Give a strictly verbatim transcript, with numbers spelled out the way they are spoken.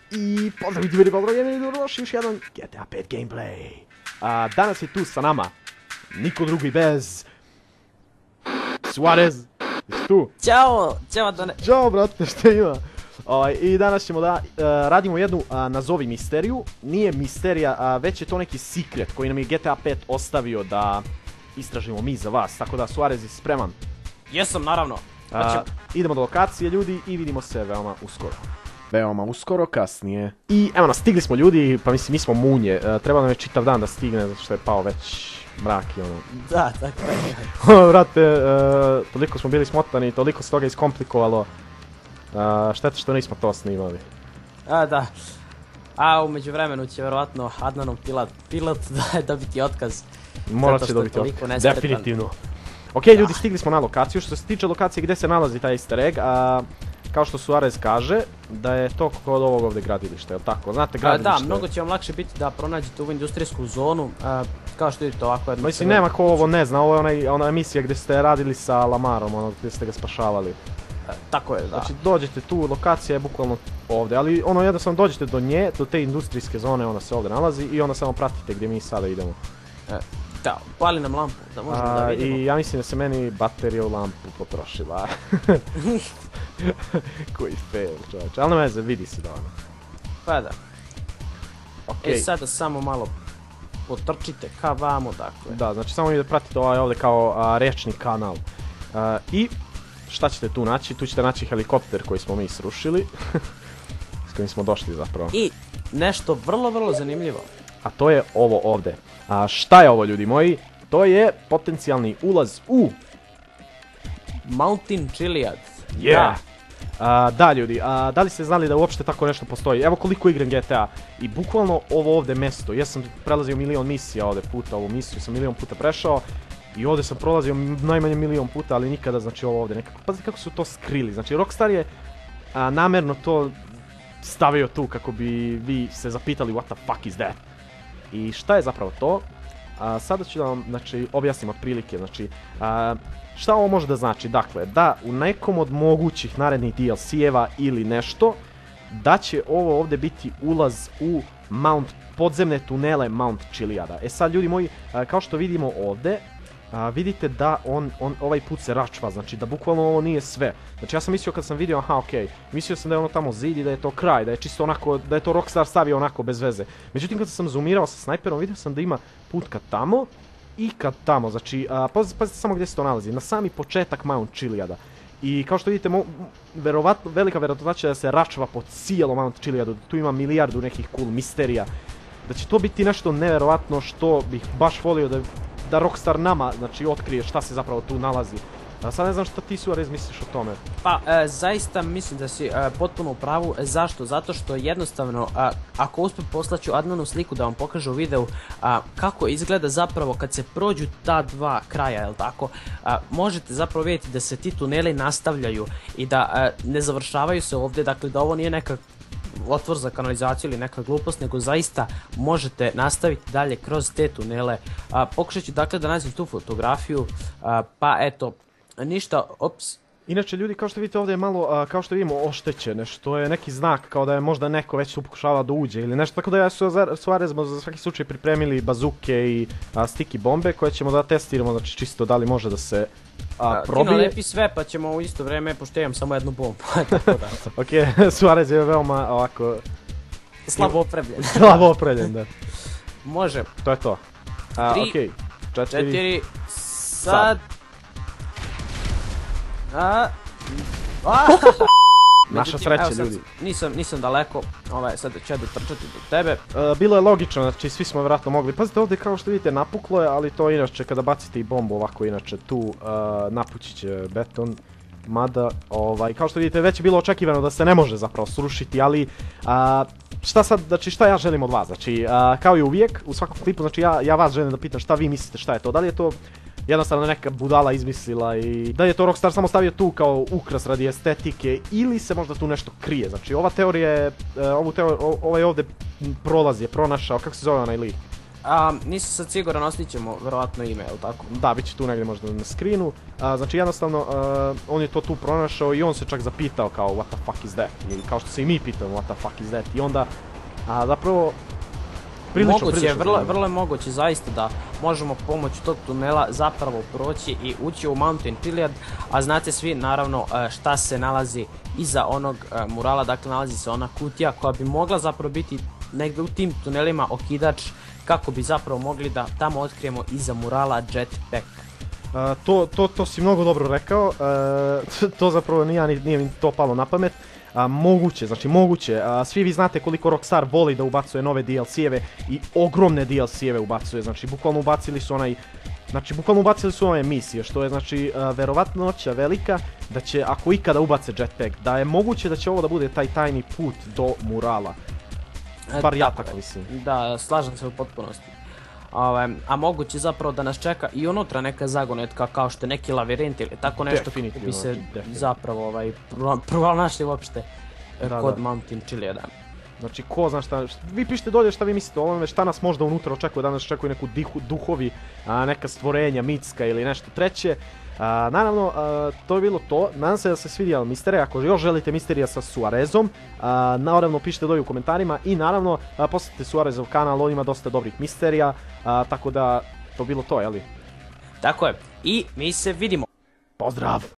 I pozdrav ljudi, vidi pozdrav, jedan video došli još jedan G T A pet gameplay. A, danas je tu sa nama niko drugi bez Suarez. Jesi tu? Ćao, ćao Done. Ćao brate, šta ima? O, I danas ćemo da uh, radimo jednu uh, nazovi misteriju. Nije misterija, uh, već je to neki secret koji nam je G T A pet ostavio da istražimo mi za vas. Tako da Suarez je spreman. Jesam, naravno. Uh, idemo do lokacije ljudi i vidimo se veoma uskoro. Veoma uskoro, kasnije. I evo nas, stigli smo ljudi, pa mislim mi smo munje. Uh, treba nam je čitav dan da stigne zato što je pao već mrak i ono. Da, tako je. Vrate, uh, toliko smo bili smotani, toliko se toga iskomplikovalo. Uh, šteta što nismo to snimali. A, da. A umeđu vremenu će verovatno Adnanov pilot, pilot da dobiti otkaz. Morat će dobiti otkaz, definitivno. Ok, ljudi, stigli smo na lokaciju. Što se tiče lokacije gdje se nalazi taj easter egg, a, kao što Suarez kaže, da je to kod ovog ovdje gradilišta, jel tako? Znate gradilište? A, da, mnogo će vam lakše biti da pronađete ovu industrijsku zonu, a, kao što vidite ovako jedno... Mislim, nema ko ovo ne zna, ovo je onaj, ona emisija gdje ste radili sa Lamarom, ono gdje ste ga spašavali. A, tako je, da. Znači, dođete tu, lokacija je bukvalno ovdje, ali ono jednostavno dođete do nje, do te industrijske zone, ona se ovdje nalazi i onda samo pratite gdje mi sada idemo. E, da, pali nam lampu, da možemo a, da vidimo. I ja mislim da se meni baterija u lampu potrošila. Koji fail, čovječe, ali ne veze, vidi se da ono. Pa da. Okay. E sada samo malo potrčite ka vamo, dakle. Da, znači samo da pratite ovaj ovdje kao a, rečni kanal. A, I šta ćete tu naći? Tu ćete naći helikopter koji smo mi srušili. S kojim smo došli zapravo. I nešto vrlo, vrlo zanimljivo. A to je ovo ovdje. A šta je ovo ljudi moji? To je potencijalni ulaz u Mountain Chiliad. Yeah! A, da ljudi, a, da li ste znali da uopšte tako nešto postoji? Evo koliko igram G T A i bukvalno ovo ovdje mesto. Ja sam prelazio milion misija ovdje puta, ovu misiju sam milion puta prešao. I ovdje sam prolazio najmanje milion puta, ali nikada znači ovo ovdje nekako. Pazite kako su to skrili, znači Rockstar je a, namjerno to stavio tu kako bi vi se zapitali what the fuck is that? I šta je zapravo to? A, sada ću da vam znači, objasnim otprilike, znači a, šta ovo može da znači? Dakle, da u nekom od mogućih narednih D L C-eva ili nešto, da će ovo ovdje biti ulaz u Mount, podzemne tunele Mount Chiliada. E sad ljudi moji, a, kao što vidimo ovdje, a, vidite da on, on ovaj put se račva, znači da bukvalno ovo nije sve. Znači ja sam mislio kad sam vidio, aha okej, okay, mislio sam da je ono tamo zid i da je to kraj, da je čisto onako, da je to Rockstar stavio onako bez veze. Međutim kad sam zoomirao sa snajperom vidio sam da ima put kad tamo i kad tamo, znači a, pazite, pazite samo gdje se to nalazi, na sami početak Mount Chiliada. I kao što vidite, mo, verovatno, velika vjerojatnoća da se račva po cijelom Mount Chiliadu, tu ima milijardu nekih cool misterija. Da će to biti nešto nevjerovatno što bih baš volio da da Rockstar nama, znači, otkrije šta se zapravo tu nalazi. A sad ne znam šta ti Suarez misliš o tome. Pa, e, zaista mislim da si e, potpuno u pravu. Zašto? Zato što jednostavno, a, ako uspem poslaću Adnanu sliku da vam pokažu u videu a, kako izgleda zapravo kad se prođu ta dva kraja, jel tako? A, možete zapravo vidjeti da se ti tuneli nastavljaju i da a, ne završavaju se ovdje, dakle da ovo nije neka otvor za kanalizaciju ili neka glupost, nego zaista možete nastaviti dalje kroz te tunele. A, pokušat ću dakle da nađem tu fotografiju, a, pa eto, ništa, ops. Inače ljudi, kao što vidite ovdje je malo, a, kao što vidimo, oštećene, što je neki znak kao da je možda neko već tu pokušava da uđe ili nešto, tako da ja su Suarez za svaki slučaj pripremili bazuke i a, sticky bombe koje ćemo da testiramo, znači čisto da li može da se a, probije. Ti nalepi sve pa ćemo u isto vrijeme, pošto imam samo jednu bombu, tako da. Ok, Suarez je veoma ovako... Slabo opremljen. Slabo opremljen, da. Može. To je to. A, Tri, okay. Četiri, četiri, sad... A... A... Naša sreća ljudi. Nisam, nisam daleko, ovaj, sad ću ja dotrčati do tebe. Uh, bilo je logično, znači svi smo vjerojatno mogli. Pazite ovdje kao što vidite napuklo je, ali to inače kada bacite i bombu ovako inače tu uh, napući će beton. Mada, ovaj, kao što vidite već je bilo očekivano da se ne može zapravo srušiti, ali uh, šta sad, znači šta ja želim od vas, znači uh, kao i uvijek u svakom klipu, znači ja, ja vas želim da pitam šta vi mislite šta je to, da li je to jednostavno neka budala izmislila i da je to Rockstar samo stavio tu kao ukras radi estetike ili se možda tu nešto krije. Znači ova teorija je, ovu teoriju, ovaj ovdje prolaz je pronašao, kako se zove onaj lik? A, nisam sad siguran, ostićemo verovatno ime, jel tako? Da, bit će tu negdje možda na screenu. A, znači jednostavno, a, on je to tu pronašao i on se čak zapitao kao what the fuck is that? I kao što se i mi pitamo what the fuck is that? I onda, a, zapravo, prilično, moguće, prilično. vrlo, vrlo je moguće zaista da možemo pomoću tog tunela zapravo proći i ući u Mountain Chiliad, a znate svi naravno šta se nalazi iza onog murala, dakle nalazi se ona kutija koja bi mogla zapravo biti negdje u tim tunelima okidač kako bi zapravo mogli da tamo otkrijemo iza murala jetpack. Uh, to, to, to si mnogo dobro rekao, uh, to zapravo nije, nije mi to palo na pamet. Uh, moguće, znači moguće, uh, svi vi znate koliko Rockstar voli da ubacuje nove D L C-eve i ogromne D L C-eve ubacuje, znači bukvalno ubacili su onaj, znači bukvalno ubacili su ove misije, što je znači uh, verovatnoća velika da će ako ikada ubace jetpack, da je moguće da će ovo da bude taj tajni put do murala. Bar ja tako mislim. Da, slažem se u potpunosti. Ove, a moguće zapravo da nas čeka i unutra neka zagonetka kao što je neki lavirint ili tako nešto kako bi se zapravo ovaj, pronašli uopšte da, kod da. Mountain Chiliada. Znači ko zna šta, vi pišite dolje šta vi mislite o ovome, šta nas možda unutra očekuje, da nas očekuje neku dihu, duhovi, a, neka stvorenja, mitska ili nešto treće. A, naravno, a, to je bilo to, nadam se da se svidjela misterija, ako još želite misterija sa Suarezom, a, naravno pišite dolje u komentarima i naravno a, posjetite Suarezov kanal, on ima dosta dobrih misterija, a, tako da to bilo to, jeli? Tako je, i mi se vidimo. Pozdrav!